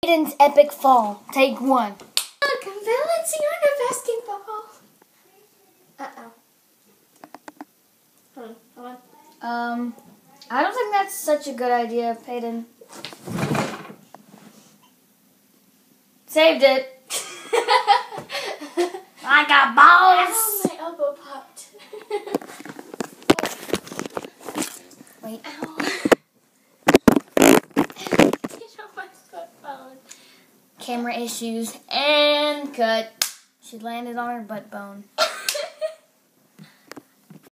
Payden's epic fall. Take one. Look, I'm balancing on a basketball. Uh-oh. Hold on. I don't think that's such a good idea, Payden. Saved it. I got balls. Ow, my elbow popped. Wait. Ow. Get off my foot bone. Camera issues and cut. She landed on her butt bone.